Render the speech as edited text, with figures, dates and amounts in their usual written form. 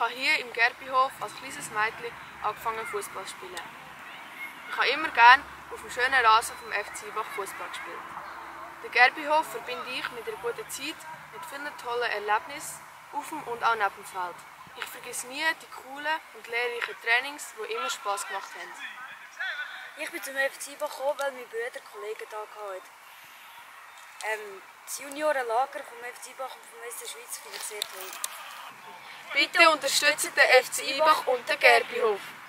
habe hier im Gerbihof als kleines Mädchen angefangen Fußball zu spielen. Ich habe immer gerne auf dem schönen Rasen vom FC Sybach Fußball gespielt. Den Gerbihof verbinde ich mit einer guten Zeit, mit vielen tollen Erlebnissen auf dem und auch neben dem Feld. Ich vergesse nie die coolen und lehrreichen Trainings, die immer Spass gemacht haben. Ich bin zum FC Sybach gekommen, weil mein Bruder Kollegen da hatten. Das Juniorenlager vom FC Sybach und vom SC Schweiz finde ich sehr toll. Bitte unterstützt den FC Sybach und den Gerbihof.